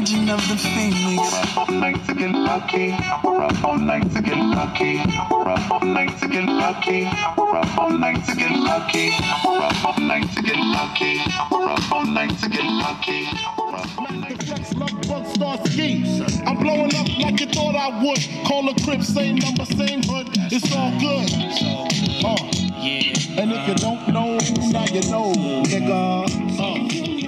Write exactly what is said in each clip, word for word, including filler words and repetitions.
legend of the Phoenix. We're up all night to get lucky. We're up all night to get lucky. We're up all night to get lucky. We're up all night to get lucky. We're up all night to get lucky. We're up all night to get lucky. Star ski. I'm blowing up like you thought I would. Call a crib, same number, same hood. It's all good. Uh. Yeah. And if you don't know, now you know, nigga. Uh.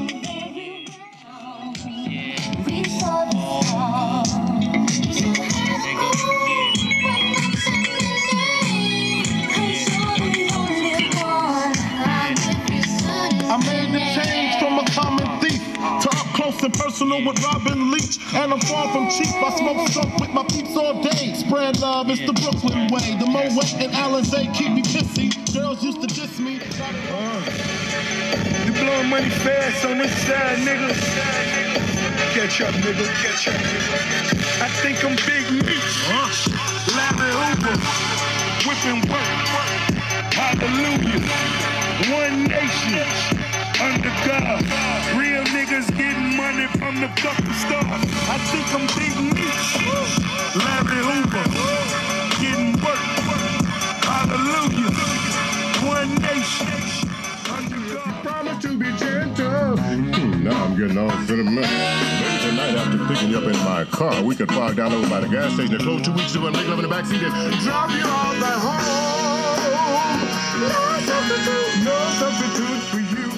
I made the change from a common thief to up close and personal with Robin Leach. And I'm far from cheap. I smoke stuff with my peeps all day. Spread love, it's the Brooklyn way. The Moet and Alizé keep me pissy. Girls used to diss me. Uh, you blowing money fast on this side, nigga. Catch up, nigga. Catch up, nigga. I think I'm Big Meech. Uh, Larry Hoover. Whipping work. Hallelujah. One nation. Under God. Real niggas getting money from the fucking start. I think I'm Big Meech. Larry Hoover. Getting work. Hallelujah. One nation. Under God. Promise to be gentle. Hmm, now I'm getting all sentimental. Maybe tonight after picking you up in my car, we could park down over by the gas station and close two weeks ago and make love in the backseat and drop you all back home. No substitute, no substitute for you.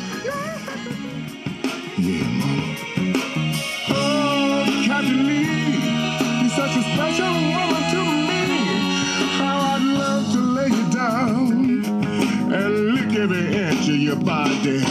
Yeah, mama. Oh, Captain Lee, you're such a special woman to me. How I'd love to lay you down and lick every inch of your body.